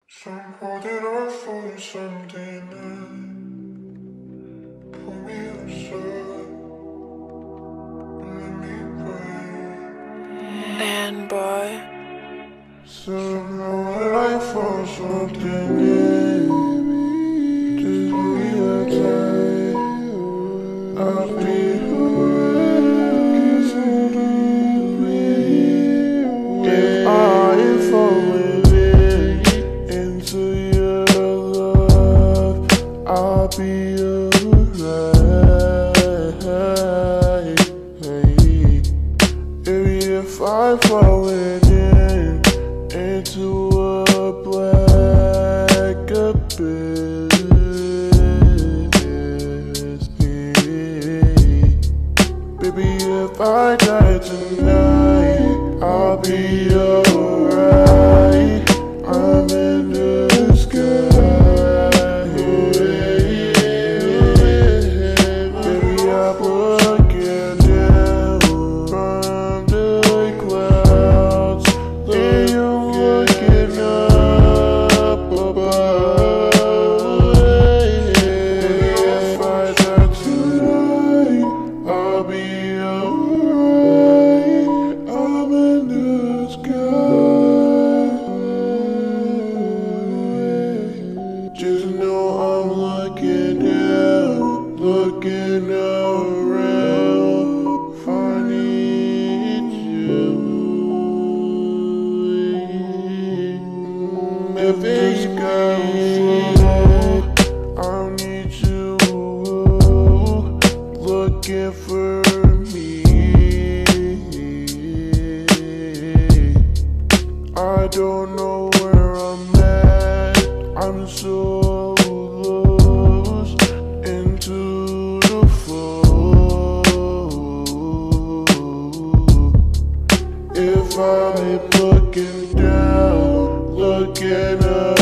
Somehow did I fall Sunday night? Pull me aside, let me pray. And boy, Somehow did I fall Sunday night? Just realize I'll be alright. If I falling into your love, I'll be alright. If I falling into a black abyss, baby, if I die tonight, I'll be alright. I'm in the sky, baby, I'm looking down from the clouds, and you're looking up above. Baby, if I die tonight, I'll be alright. I'm in the sky. Just know I'm looking down, looking around. I need you. If this girl I need you looking for me. I don't know where I'm at. I'm so lost into the flow. If I'm looking down, looking up